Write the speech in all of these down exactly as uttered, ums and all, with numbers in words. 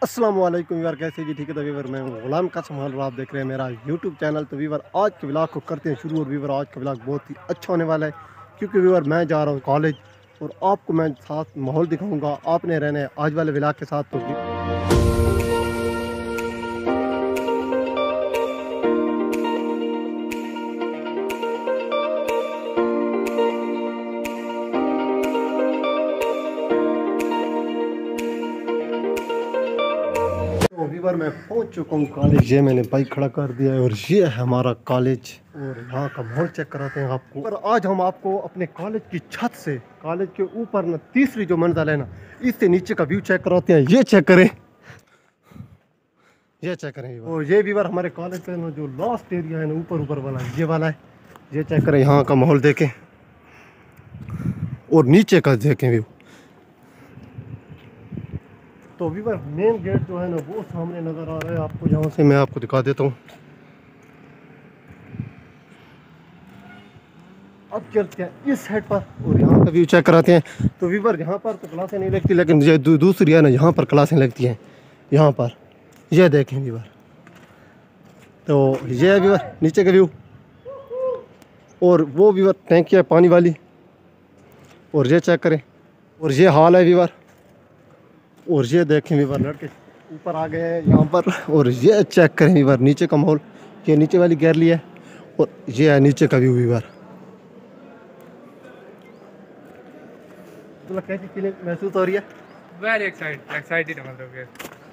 अस्सलाम वालेकुम वीवर, कैसे जी? ठीक है। तो वीवर मैं हूं गुलाम कासिम और आप देख रहे हैं मेरा यूट्यूब चैनल। तो वीवर आज के व्लॉग को करते हैं शुरू। और वीवर आज का व्लॉग बहुत ही अच्छा होने वाला है, क्योंकि वीवर मैं जा रहा हूं कॉलेज और आपको मैं साथ माहौल दिखाऊंगा। आपने रहना है आज वाले व्लॉग के साथ। तो तो वीवर मैं पहुंच चुका हूँ कॉलेज। ये मैंने बाइक खड़ा कर दिया है और ये है हमारा कॉलेज। और यहाँ का माहौल चेक कराते हैं आपको। पर आज हम आपको अपने कॉलेज की छत से, कॉलेज के ऊपर ना तीसरी जो मंजिल है ना, इससे नीचे का व्यू चेक कराते हैं। ये चेक करें, ये चेक करें। और ये वीवर हमारे कॉलेज का ना जो लास्ट एरिया है ना, ऊपर ऊपर वाला ये वाला है। ये चेक करें, यहाँ का माहौल देखें और नीचे का देखें व्यू। तो वीवर मेन गेट जो है ना वो सामने नज़र आ रहा है आपको, यहाँ से मैं आपको दिखा देता हूँ। अब चलते हैं इस साइड पर और यहाँ का व्यू चेक कराते हैं। तो वीवर यहाँ पर तो क्लासें नहीं लगती, लेकिन ये दू, दूसरी है ना, यहाँ पर क्लासें लगती हैं। यहाँ पर ये देखें वीवर। तो ये है वीवर नीचे का व्यू। और वो वीवर टैंकी है पानी वाली। और ये चेक करें। और ये हॉल है वीवर। और ये देखें वीवर, लड़के ऊपर आ गए हैं यहाँ पर। और ये चेक करें वीवर नीचे का माहौल। ये नीचे वाली गैलरी है और ये है नीचे का व्यू वीवर। तो कैसी फीलिंग महसूस हो रही है? वेरी एक्साइटेड एक्साइटेड मतलब कि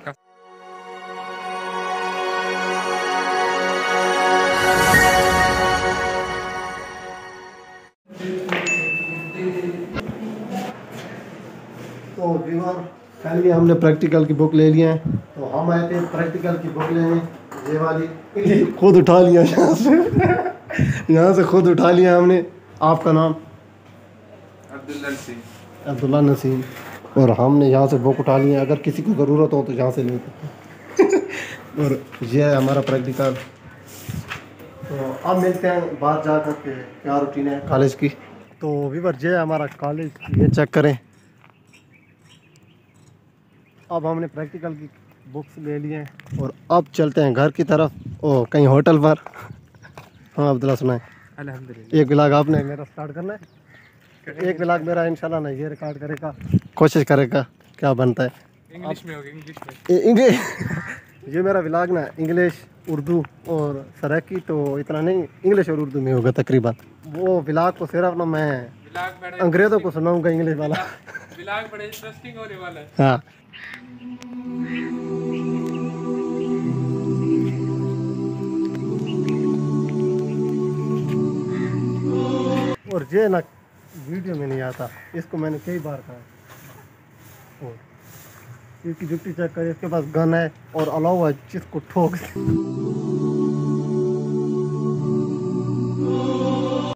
तो वीवर फाइनली हमने प्रैक्टिकल की बुक ले लिया है। तो हम आए थे प्रैक्टिकल की बुक लेने, ये वाली खुद उठा लिया यहाँ से यहाँ से खुद उठा लिया हमने। आपका नाम? अब्दुल्ला नसीम। अब्दुल्ला नसीम। और हमने यहाँ से बुक उठा लिया, अगर किसी को ज़रूरत हो तो यहाँ से ले सकते और ये है हमारा प्रैक्टिकल। तो अब मिलते हैं बाहर जा कर के क्या रूटीन है कॉलेज की। तो वीवर ये है हमारा कॉलेज, ये चेक करें। अब हमने प्रैक्टिकल की बुक्स ले लिए हैं और अब चलते हैं घर की तरफ। ओ कहीं होटल पर। हाँ अब्दुल्ला सुनाए। अल्हम्दुलिल्लाह। एक ब्लॉग आपने मेरा स्टार्ट करना है। एक ब्लॉग मेरा इंशाल्लाह ना ये रिकॉर्ड करेगा, कोशिश करेगा, क्या बनता है। इंग्लिश में होगा, इंग्लिश में। इंग्लिश ये मेरा ब्लॉग ना इंग्लिश, उर्दू और सराकी, तो इतना नहीं, इंग्लिश और उर्दू में होगा तकरीबन। वो ब्लॉग को सिर्फ ना मैं अंग्रेज़ों को सुनाऊंगा इंग्लिश वाला। ब्लॉग बड़ा इंटरेस्टिंग होने वाला है। हाँ। और ये ना वीडियो में नहीं आता, इसको मैंने कई बार कहा। और इसकी जुट्टी चेक करें, इसके पास गन है और अलाउ है जिसको ठोक